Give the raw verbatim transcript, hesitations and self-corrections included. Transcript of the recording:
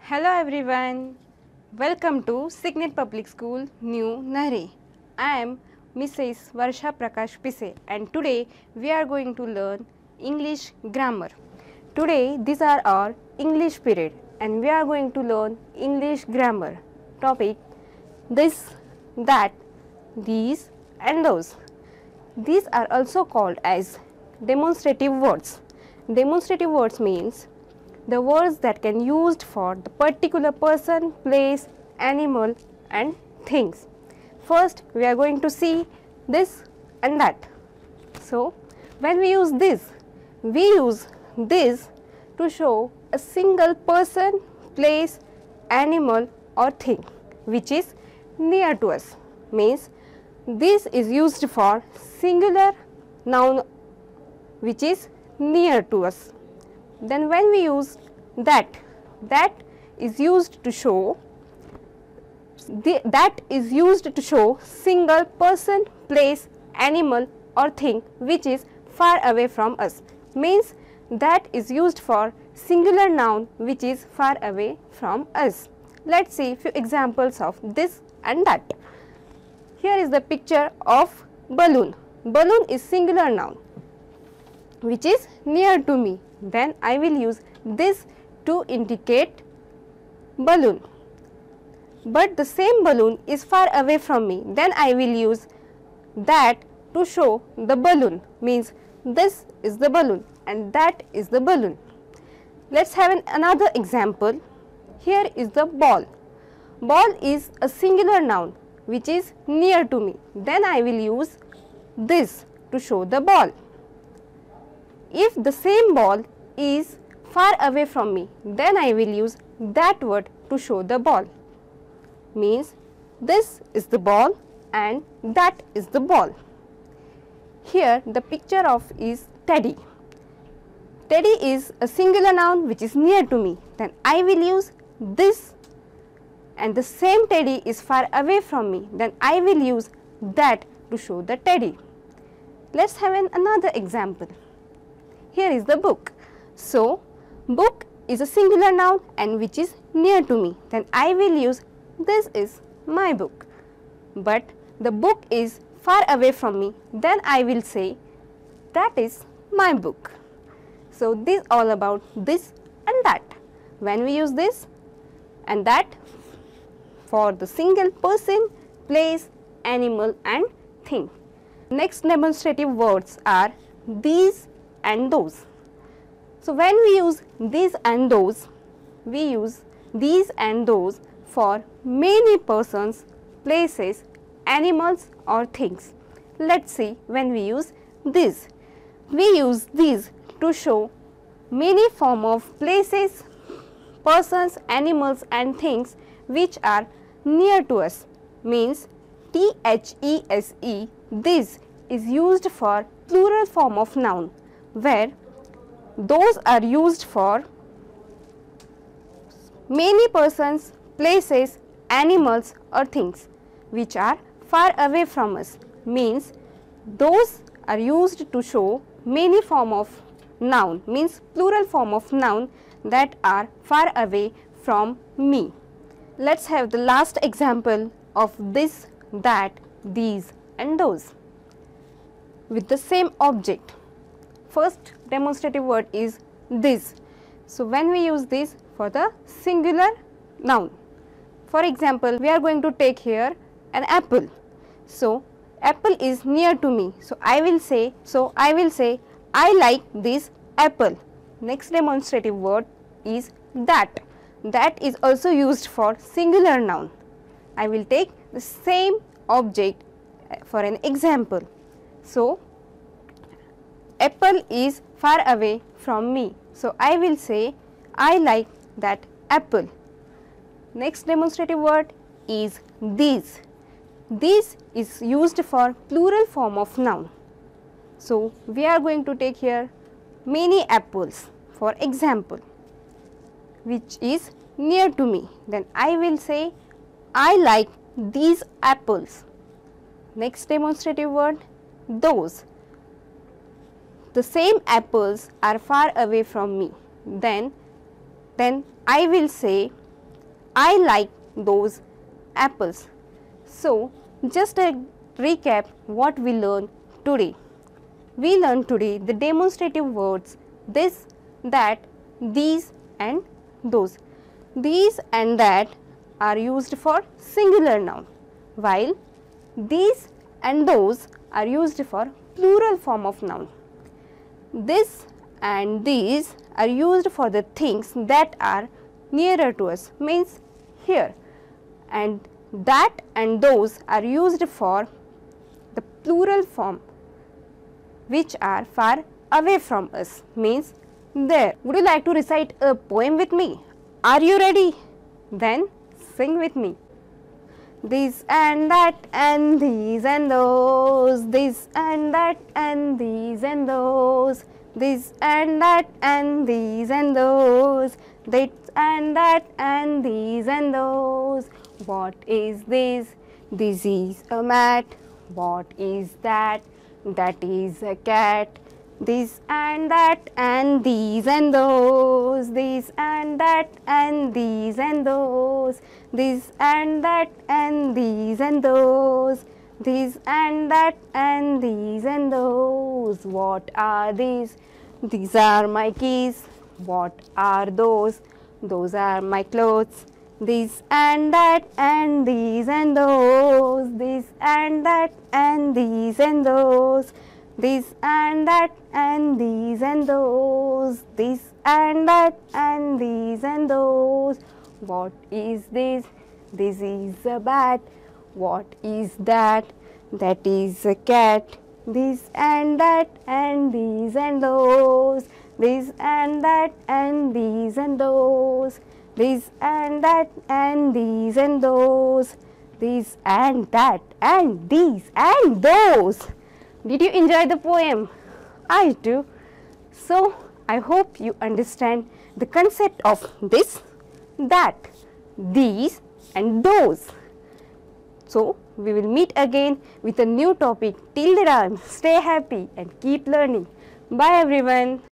Hello everyone, welcome to Signet Public School, New Nahri. I am Missus Varsha Prakash Pise and today we are going to learn English grammar. Today these are our English period and we are going to learn English grammar. Topic this, that, these and those. These are also called as demonstrative words. Demonstrative words means the words that can used for the particular person, place, animal and things. First we are going to see this and that. So when we use this, we use this to show a single person, place, animal or thing which is near to us. Means this is used for singular noun which is near to us. Then when we use that, that is used to show the, that is used to show single person, place, animal or thing which is far away from us. Means that is used for singular noun which is far away from us. Let's see few examples of this and that. Here is the picture of balloon. Balloon is singular noun which is near to me. Then I will use this to indicate balloon. But the same balloon is far away from me. Then I will use that to show the balloon. Means this is the balloon and that is the balloon. Let's have an, another example. Here is the ball. Ball is a singular noun which is near to me. Then I will use this to show the ball. If the same ball is far away from me, then I will use that word to show the ball. Means this is the ball and that is the ball. Here the picture of is teddy. Teddy is a singular noun which is near to me. Then I will use this and the same teddy is far away from me. Then I will use that to show the teddy. Let's have an, another example. Here is the book. So, book is a singular noun and which is near to me. Then I will use this is my book. But the book is far away from me. Then I will say that is my book. So, this all about this and that. When we use this and that for the single person, place, animal and thing. Next demonstrative words are these and those. So when we use these and those, we use these and those for many persons, places, animals or things. Let's see when we use this. We use these to show many form of places, persons, animals and things which are near to us. Means T H E S E, this is used for plural form of noun, where those are used for many persons, places, animals or things which are far away from us. Means those are used to show many form of noun, means plural form of noun that are far away from me. Let's have the last example of this, that, these and those with the same object. First demonstrative word is this. So when we use this for the singular noun. For example, we are going to take here an apple. So apple is near to me. So I will say, so I will say I like this apple. Next demonstrative word is that. That is also used for singular noun. I will take the same object for an example. So apple is far away from me. So I will say I like that apple. Next demonstrative word is these. This is used for plural form of noun. So we are going to take here many apples for example, which is near to me. Then I will say I like these apples. Next demonstrative word those. The same apples are far away from me. Then, then I will say I like those apples. So, just a recap what we learned today. We learned today the demonstrative words this, that, these and those. These and that are used for singular noun, while these and those are used for plural form of noun. This and these are used for the things that are nearer to us, means here, and that and those are used for the plural form which are far away from us, means there. Would you like to recite a poem with me? Are you ready? Then sing with me. This and that and these and those, this and that and these and those, this and that and these and those, this and that and these and those. What is this? This is a mat. What is that? That is a cat. This and that and these and those, this and that and these and those, this and that and these and those, this and that and these and those. What are these? These are my keys. What are those? Those are my clothes. This and that and these and those, this and that and these and those, this and that and these and those, this and that and these and those. What is this? This is a bat. What is that? That is a cat. This and that and these and those, this and that and these and those, this and that and these and those, this and that and these and those. Did you enjoy the poem? I do. So, I hope you understand the concept of this, that, these and those. So, we will meet again with a new topic. Till the time, stay happy and keep learning. Bye everyone.